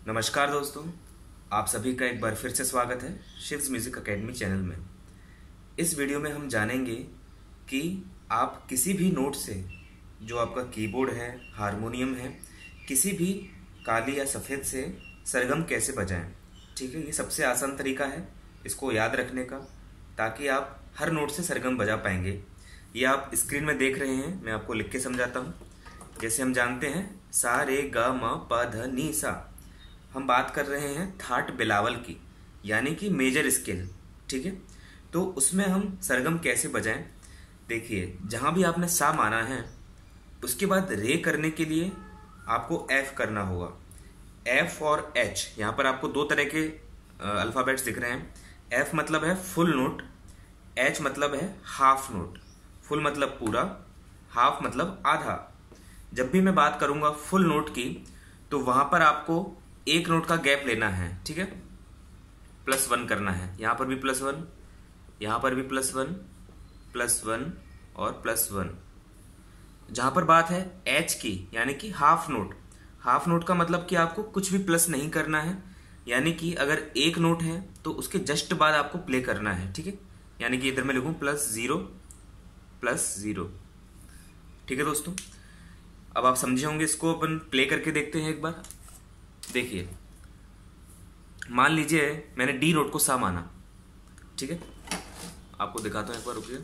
नमस्कार दोस्तों, आप सभी का एक बार फिर से स्वागत है शिव्स म्यूजिक एकेडमी चैनल में। इस वीडियो में हम जानेंगे कि आप किसी भी नोट से, जो आपका कीबोर्ड है, हारमोनियम है, किसी भी काली या सफ़ेद से सरगम कैसे बजाएं। ठीक है, ये सबसे आसान तरीका है इसको याद रखने का, ताकि आप हर नोट से सरगम बजा पाएंगे। ये आप स्क्रीन में देख रहे हैं, मैं आपको लिख के समझाता हूँ। जैसे हम जानते हैं सा रे ग म प ध नी सा, हम बात कर रहे हैं थाट बिलावल की, यानी कि मेजर स्केल। ठीक है, तो उसमें हम सरगम कैसे बजाएं। देखिए, जहां भी आपने सा माना है उसके बाद रे करने के लिए आपको एफ करना होगा। एफ और एच, यहाँ पर आपको दो तरह के अल्फाबेट्स दिख रहे हैं। एफ मतलब है फुल नोट, एच मतलब है हाफ नोट। फुल मतलब पूरा, हाफ मतलब आधा। जब भी मैं बात करूंगा फुल नोट की, तो वहां पर आपको एक नोट का गैप लेना है। ठीक है, +1 करना है। यहां पर भी +1, यहां पर भी +1, +1 और +1। जहां पर बात है एच की, यानी कि हाफ नोट। हाफ नोट का मतलब कि आपको कुछ भी प्लस नहीं करना है, यानी कि अगर एक नोट है तो उसके जस्ट बाद आपको प्ले करना है। ठीक है, यानी कि इधर मैं लिखूं +0 +0। ठीक है दोस्तों, अब आप समझे होंगे। इसको अपन प्ले करके देखते हैं एक बार। देखिए, मान लीजिए मैंने डी नोट को सा माना। ठीक है, आपको दिखाता हूं एक बार, रुकिए।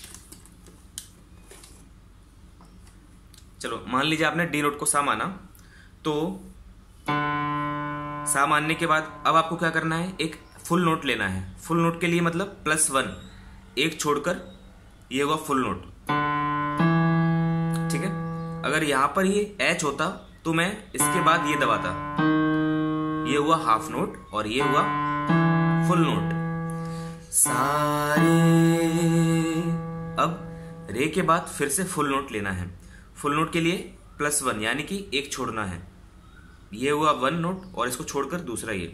चलो, मान लीजिए आपने डी नोट को सा माना, तो सा मानने के बाद अब आपको क्या करना है, एक फुल नोट लेना है। फुल नोट के लिए मतलब +1, एक छोड़कर ये होगा फुल नोट। ठीक है, अगर यहां पर ये एच होता तो मैं इसके बाद ये दबाता, ये हुआ हाफ नोट और ये हुआ फुल नोट। सारे, अब रे के बाद फिर से फुल नोट लेना है। फुल नोट के लिए +1, यानी कि एक छोड़ना है। ये हुआ 1 नोट और इसको छोड़कर दूसरा ये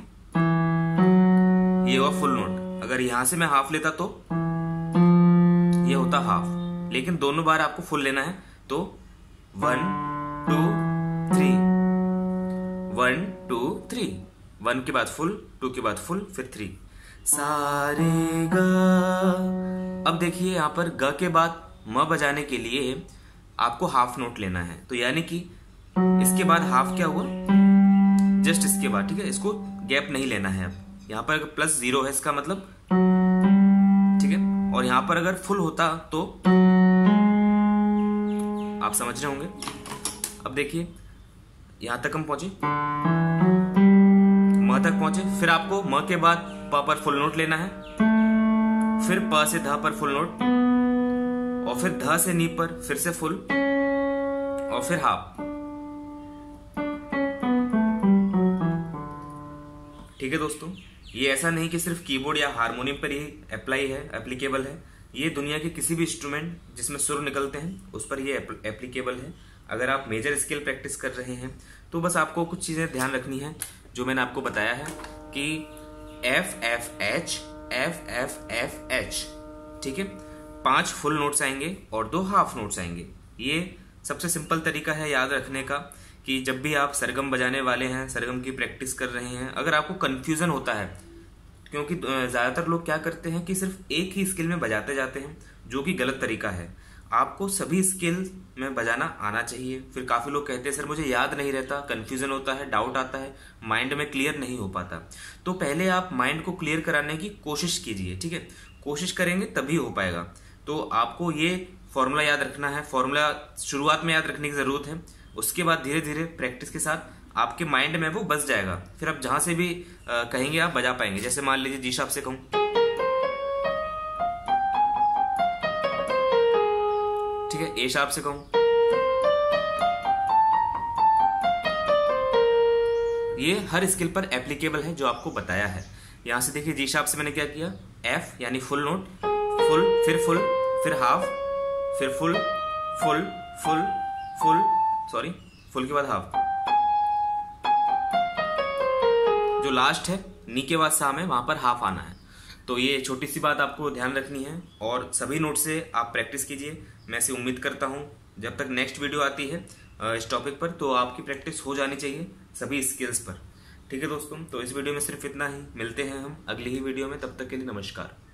हुआ फुल नोट। अगर यहां से मैं हाफ लेता तो ये होता हाफ, लेकिन दोनों बार आपको फुल लेना है। तो 1 2 3, 1 2 3, 1 के बाद फुल, 2 के बाद फुल, फिर 3। सारे ग। अब देखिए, यहां पर ग के बाद म बजाने के लिए आपको हाफ नोट लेना है। तो यानी कि इसके बाद हाफ क्या हुआ, जस्ट इसके बाद। ठीक है, इसको गैप नहीं लेना है। अब यहां पर +0 है, इसका मतलब। ठीक है, और यहां पर अगर फुल होता तो आप समझ रहे होंगे। अब देखिए, यहां तक हम पहुंचे, म तक पहुंचे। फिर आपको म के बाद प पर फुल नोट लेना है, फिर प से ध पर फुल नोट, और फिर ध से नी पर फिर से फुल, और फिर हाफ। ठीक है दोस्तों, ये ऐसा नहीं कि सिर्फ कीबोर्ड या हारमोनियम पर ही एप्लीकेबल है। ये दुनिया के किसी भी इंस्ट्रूमेंट जिसमें सुर निकलते हैं उस पर ये एप्लीकेबल है। अगर आप मेजर स्केल प्रैक्टिस कर रहे हैं तो बस आपको कुछ चीजें ध्यान रखनी है, जो मैंने आपको बताया है कि F F H F F F H। ठीक है, 5 फुल नोट्स आएंगे और 2 हाफ नोट्स आएंगे। ये सबसे सिंपल तरीका है याद रखने का, कि जब भी आप सरगम बजाने वाले हैं, सरगम की प्रैक्टिस कर रहे हैं, अगर आपको कंफ्यूजन होता है, क्योंकि ज्यादातर लोग क्या करते हैं कि सिर्फ एक ही स्केल में बजाते जाते हैं, जो कि गलत तरीका है। आपको सभी स्केल में बजाना आना चाहिए। फिर काफी लोग कहते हैं सर मुझे याद नहीं रहता, कंफ्यूजन होता है, डाउट आता है, माइंड में क्लियर नहीं हो पाता। तो पहले आप माइंड को क्लियर कराने की कोशिश कीजिए। ठीक है, कोशिश करेंगे तभी हो पाएगा। तो आपको ये फॉर्मूला याद रखना है। फॉर्मूला शुरुआत में याद रखने की जरूरत है, उसके बाद धीरे धीरे प्रैक्टिस के साथ आपके माइंड में वो बस जाएगा। फिर आप जहां से भी कहेंगे आप बजा पाएंगे। जैसे मान लीजिए जी शार्प से कहूं, ठीक है, ए शार्प से कहूं, ये हर स्केल पर एप्लीकेबल है जो आपको बताया है। यहां से देखिए, जी शार्प से मैंने क्या किया, एफ यानी फुल नोट, फुल, फिर हाफ, फिर full full full full, sorry, full के बाद हाफ। जो लास्ट है नी के बाद सा में, वहां पर हाफ आना है। तो ये छोटी सी बात आपको ध्यान रखनी है, और सभी नोट से आप प्रैक्टिस कीजिए। मैं से उम्मीद करता हूं जब तक नेक्स्ट वीडियो आती है इस टॉपिक पर, तो आपकी प्रैक्टिस हो जानी चाहिए सभी स्किल्स पर। ठीक है दोस्तों, तो इस वीडियो में सिर्फ इतना ही। मिलते हैं हम अगली ही वीडियो में, तब तक के लिए नमस्कार।